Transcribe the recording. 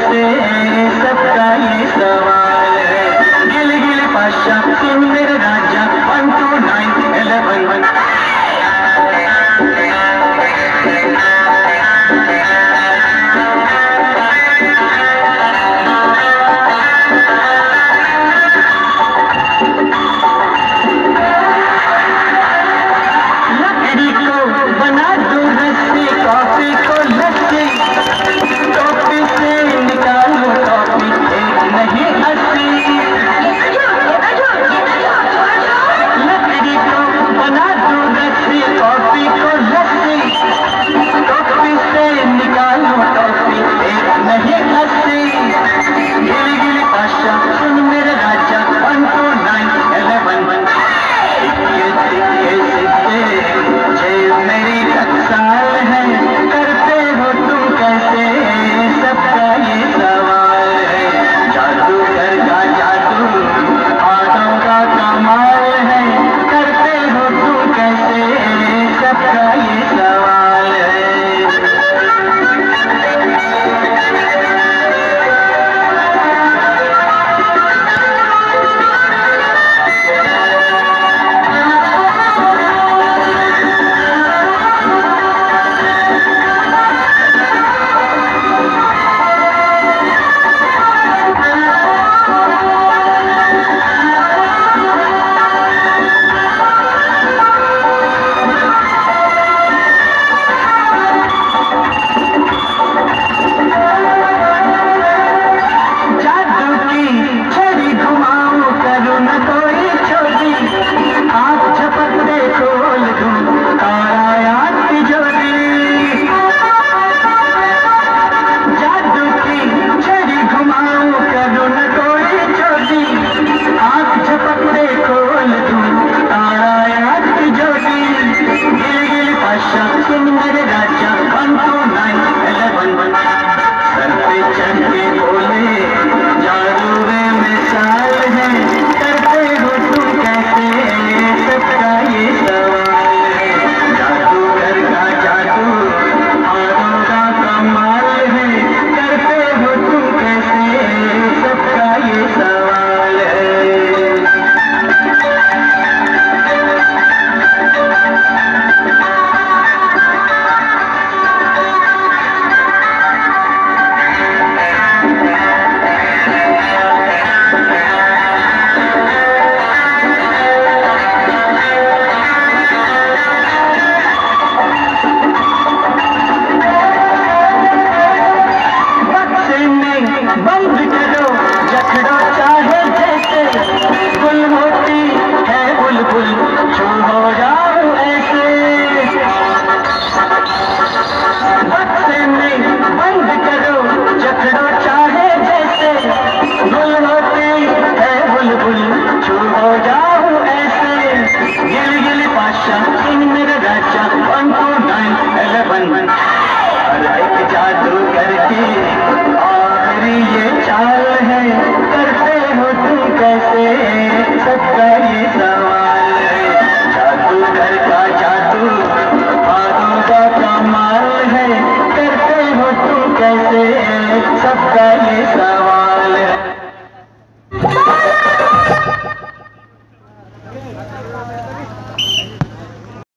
कैसे सबका ये सवाल है। गिल गिल पाशा सुन मेरे राजा 1 2 9 11 लकड़ी को बना दो रस्सी, कॉफी को लस्सी, टोपी से निकालो टॉपी, एक नहीं 80। लकड़ी को बना दो रस्सी, कॉफी को लस्सी, टोपी से निकालो टॉपी, एक नहीं 80। गिली गिली पाशा सुन मेरे राजा 1 2 9 11 सिक्के सिक्के सिक्के जेब मेरी टकसाल है, करते हो तुम कैसे सबका ये सवाल है। जादूगर का जादू हाथों का कमाल है, करते हो तुम कैसे सबका ये सवाल है। बंद करो जखड़ो चाहे जैसे, गुल होती है बुलबुल छू हो जाओ ऐसे। बक्से में बंद करो जखड़ो चाहे जैसे, गुल होती है बुलबुल छू हो जाओ ऐसे। गिल गिल पाशा सुन मेरे राजा 1 2 9 11 हर एक जादूगर की ये चाल है, करते हो तुम कैसे सबका ये सवाल है। जादूगर का जादू हाथों का कमाल है, करते हो तुम कैसे सबका ये सवाल।